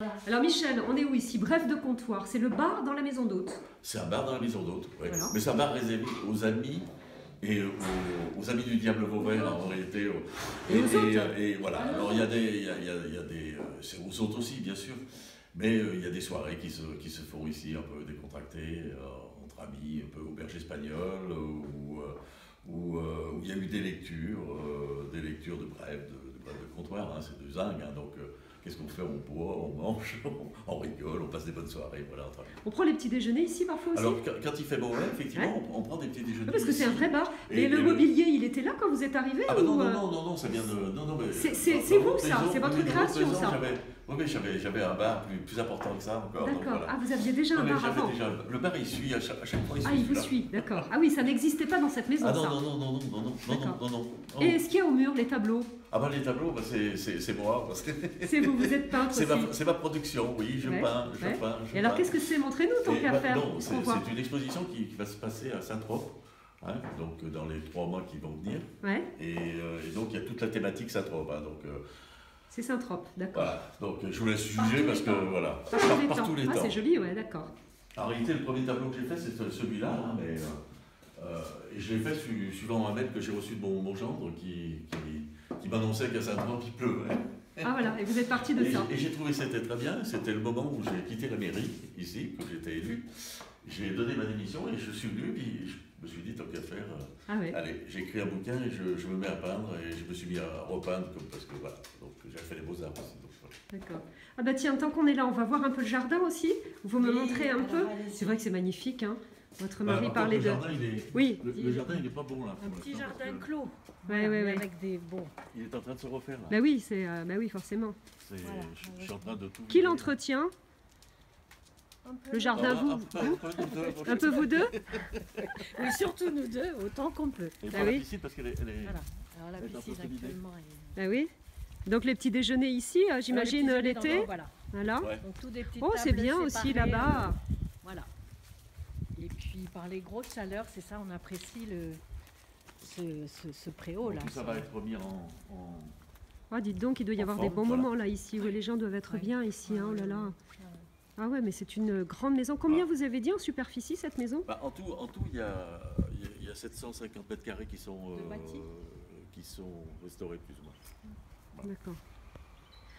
Alors Michel, on est où ici? Bref de comptoir, c'est le bar dans la maison d'hôte. C'est un bar dans la maison d'hôte, ouais. Voilà. Mais c'est un bar réservé aux amis et aux amis du diable Vauvert en réalité. Et aux autres. Et voilà. Alors il y a des c'est aux autres aussi bien sûr, mais il y a des soirées qui se font ici un peu décontractées entre amis, un peu auberge espagnole où il y a eu des lectures de brèves, de comptoir, hein, c'est de zinc, hein, donc qu'est-ce qu'on fait? On boit, on mange, on rigole, on passe des bonnes soirées, voilà, entre amis. On prend les petits déjeuners ici parfois aussi? Alors quand il fait beau, ouais, effectivement, on prend des petits déjeuners. Parce que c'est un ici. vrai bar. Et le mobilier, il était là quand vous êtes arrivé? Ah bah non, ça vient de... Non, mais, c'est vous ça, c'est votre création ça? Oui, j'avais un bar plus important que ça encore. D'accord, voilà. Ah vous aviez déjà un bar avant? Le bar il suit à chaque fois. Ah il vous suit, d'accord. Ah oui, ça n'existait pas dans cette maison ça. ça? Non. Et est-ce qu'il y a au mur les tableaux? Ah bah les tableaux, bah, c'est moi. C'est vous êtes peintre aussi? C'est ma production, oui, je peins. Et alors qu'est-ce que c'est? Montrez-nous tant qu'à faire. Non, c'est une exposition qui va se passer à Saint-Trope. Hein, donc dans les 3 mois qui vont venir. Ouais. Et donc il y a toute la thématique Saint-Trope. Hein, c'est Saint-Trope, d'accord. Voilà, donc je vous laisse juger parce que voilà. Par tous les temps. Ah, c'est joli, ouais, d'accord. En réalité, le premier tableau que j'ai fait, c'est celui-là, hein, mais et je l'ai fait suivant un mail que j'ai reçu de mon gendre qui m'annonçait qu'à Saint-Trope il pleuvait. Ah voilà, et vous êtes parti de ça. Et j'ai trouvé que c'était très bien. C'était le moment où j'ai quitté la mairie, ici, que j'étais élu. J'ai donné ma démission et je suis venu, puis je me suis dit, tant qu'à faire, allez, j'ai écrit un bouquin et je me mets à peindre et je me suis mis à repeindre, parce que voilà, donc j'ai fait les beaux-arts aussi. Voilà. D'accord. Ah bah tiens, tant qu'on est là, on va voir un peu le jardin aussi. Vous me montrez un peu. C'est vrai que c'est magnifique, hein. Votre mari parlait de... Le jardin, il n'est pas bon là. Un petit jardin clos. Ouais. Avec des bons. Il est en train de se refaire là. Bah oui, oui, forcément. Voilà, je suis en train de tout... Qui l'entretient? Le jardin, un peu vous deux? Oui, surtout nous deux, autant qu'on peut. Et pour la piscine, parce qu'elle est... Voilà. Alors la piscine actuellement est... Ah oui. Donc les petits déjeuners ici, j'imagine l'été. Voilà. Ouais. Donc, tout des petites oh, c'est bien aussi là-bas. Voilà. Et puis par les grosses chaleurs, c'est ça, on apprécie ce préau là. Ça va être remis en... Ah, dites donc, il doit y avoir des bons moments là ici, où les gens doivent être bien ici, hein, oh là là. Ah ouais, mais c'est une grande maison. Combien vous avez dit en superficie cette maison? En tout, il y a 750 mètres carrés qui sont restaurés plus ou moins. Voilà. D'accord.